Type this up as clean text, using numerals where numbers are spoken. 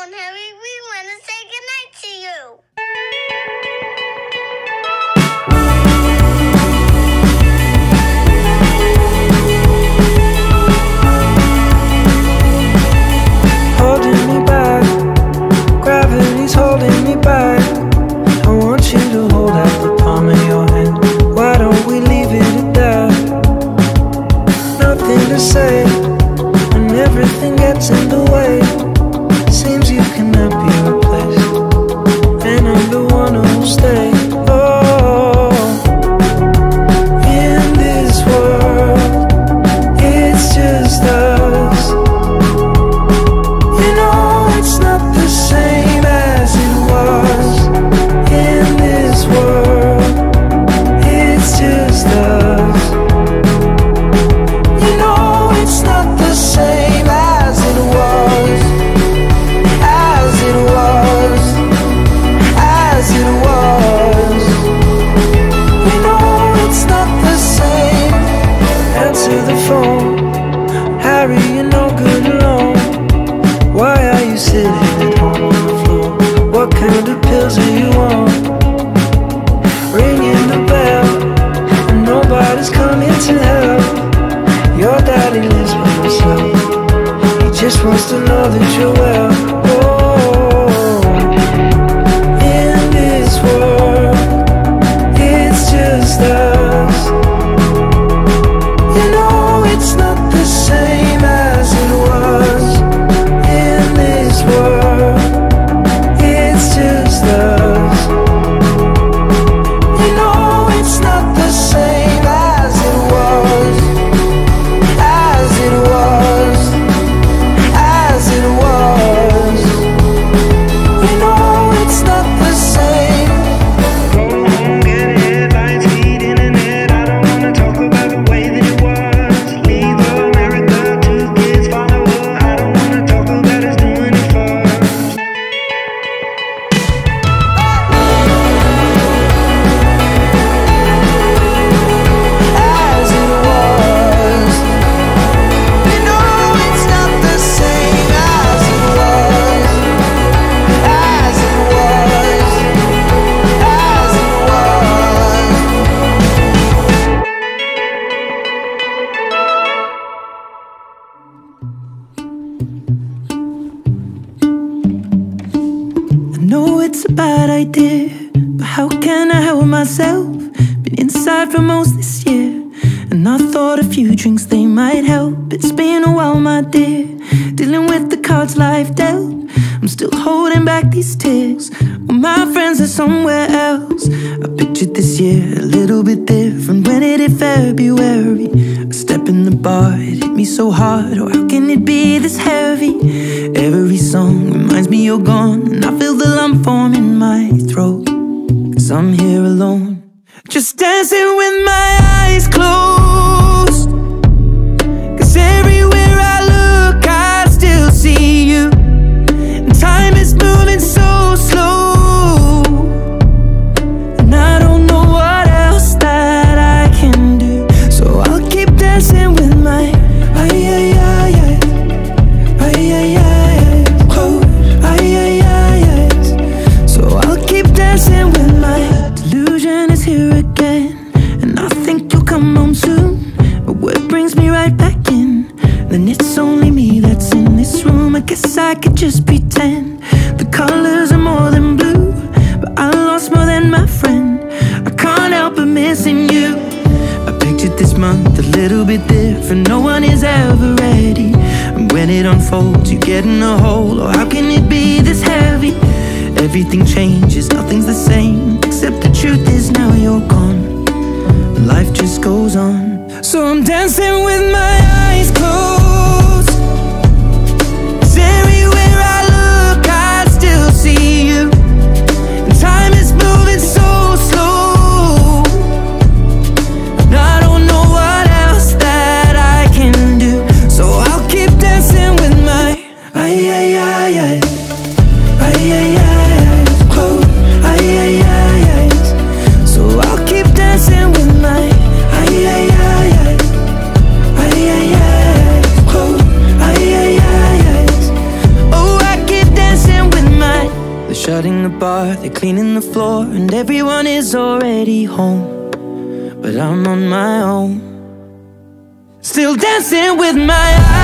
on, Harry. We want to say goodnight to you. Holding me back, gravity's holding me back. I want you to hold out the palm of your hand. Why don't we leave it at that? Nothing to say, and everything gets in the way. Seems you cannot be replaced, and I'm the one who'll stay. Oh, in this world, it's just us. You know it's not the same as it was. In this world, it's just us. You know it's not the same as it was. As it was. As it was. You know it's not the same. Answer the phone. Harry, you're no good alone. Why are you sitting at home on the floor? What kind of pills are you on? Ringing the bell, and nobody's coming to help. Your daddy lives by himself. He just wants to know that you're well. Oh, in this world, it's just us. You know it's not the same as it was. In this world, it's just us. You know it's not the same as it was. As it was. As it was. You know it's not the same. Go home, get headlines, feed internet. I don't wanna talk about the way that it was. Leave America, 2 kids follow her. I don't wanna talk about us doing it first. As it was. You know it's not the same as it was. As it was. As it was. I know it's a bad idea, but how can I help myself? Been inside for most this year, and I thought a few drinks, they might help. It's been a while, my dear, dealing with the cards life dealt. I'm still holding back these tears, well, my friends are somewhere else. I pictured this year a little bit different. When it hit February, a step in the bar, it hit me so hard. Oh, how can it be this heavy? Every song reminds me you're gone, and I feel the lump form in my throat, 'cause I'm here alone, just dancing with my eyes closed. 'Cause everywhere I look, I still see you, and time is moving so slow, and I don't know what else that I can do. So I'll keep dancing with my close. So I'll keep dancing with my delusion is here again, and I think you'll come home soon. But what brings me right back in? Then it's only me that's in this room. I guess I could just pretend the colors are more than blue, but I lost more than my friend. I can't help but missing you. I pictured this month a little bit different. No one is ever ready, and when it unfolds, you get in a hole. Oh, how can it be this heavy? Everything changes, nothing's the same, except the truth is now you're gone, and life just goes on. So I'm dancing with my eyes closed, 'cause everywhere I look, I still see you, and time is moving so slow, and I don't know what else that I can do. So I'll keep dancing with my close. So I'll keep dancing with my close. Oh, I keep dancing shutting the bar, they're cleaning the floor, and everyone is already home, but I'm on my own. Still dancing with my eyes